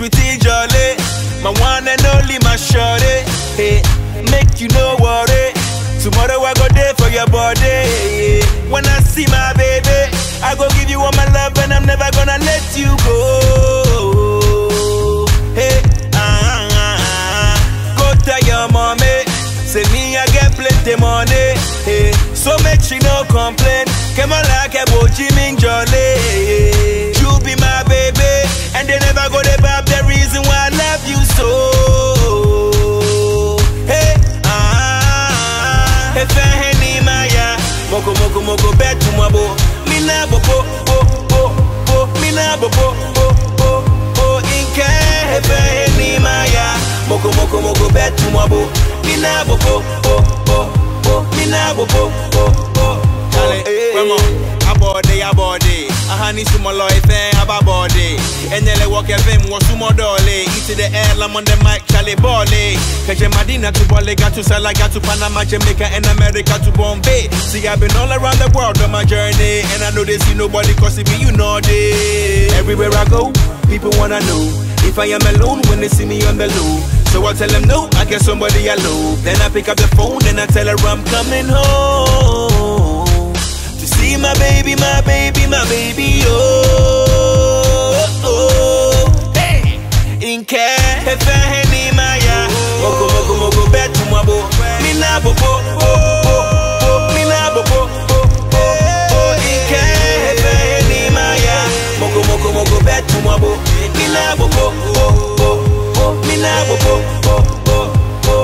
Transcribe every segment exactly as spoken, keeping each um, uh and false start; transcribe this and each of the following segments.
sweetie jolly, my one and only, my shorty. Hey, make you know what it. Tomorrow I go there for your body. When I see my baby, I go give you all my love and I'm never gonna let you go. Hey, ah, ah, ah. Go tell your mommy, say me I get plenty money. Hey, so make she no complain. Come on like a boji ming jolly. You be my baby, and they never go to bab the reason why I love you so. Hey, ah, if I any maya, moko moko moko bet to my bo, mina bo bo bo bo bo, mina bo bo bo bo bo. Inke if I any maya, moko moko moko bet to my bo, mina bo bo bo bo bo, mina bo bo bo bo. Come on, abode, abode. I honey sumo life and abode. And then I walk a vim, was sumo dolly. Eat the air, I'm on the mic, Charlie Bolly. Catch Madina to Bolly, got to Salaga to Panama, Jamaica, and America to Bombay. See, I've been all around the world on my journey. And I know they see nobody cause it be you know they. Everywhere I go, people wanna know if I am alone when they see me on the low. So I tell them no, I get somebody I love. Then I pick up the phone and I tell her I'm coming home. To see my baby, my baby, my baby, oh, oh, hey. In care, if I any maya, moko moko moko bet to my bo, mina bo bo bo bo, mina bo bo bo bo. In care, if I any maya, moko moko moko bet to my bo, mina bo bo bo bo bo, mina bo bo bo bo bo.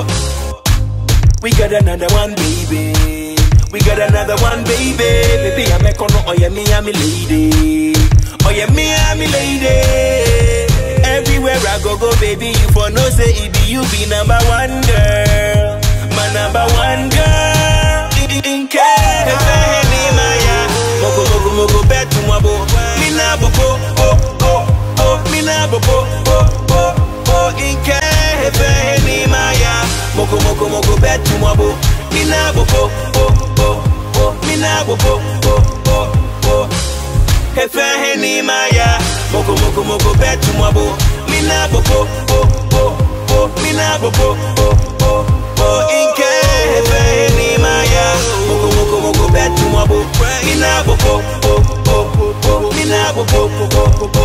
We got another one, baby. We got another one, baby. Baby, I'm a kono, oh yeah, me, I'm a lady. Oh yeah, me, I'm a lady. Everywhere I go, go, baby, you for no say it be you be number one girl. My number one girl. In care, if I any maya, moko moko moko bet to my bo. Me na bo bo bo bo bo. Me na bo bo bo bo bo. In care, if I any maya, moko moko moko bet to my bo. Me na bo bo bo bo bo, me na bo bo bo bo bo. If I any maya, moko moko moko bet to my bo. Me na bo bo bo bo bo, me na bo bo bo bo bo. Inke if I any maya, moko moko moko bet to my bo. Me na bo bo bo bo bo, me na bo bo bo bo.